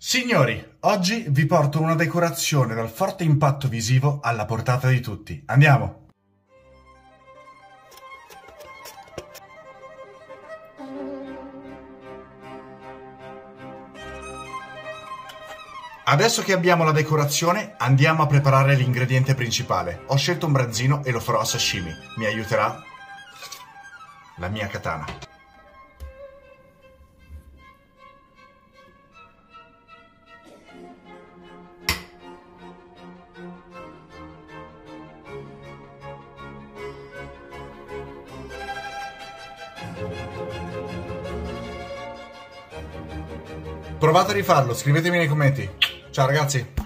Signori, oggi vi porto una decorazione dal forte impatto visivo alla portata di tutti. Andiamo! Adesso che abbiamo la decorazione, andiamo a preparare l'ingrediente principale. Ho scelto un branzino e lo farò a sashimi. Mi aiuterà la mia katana. Provate a rifarlo, scrivetemi nei commenti. Ciao ragazzi!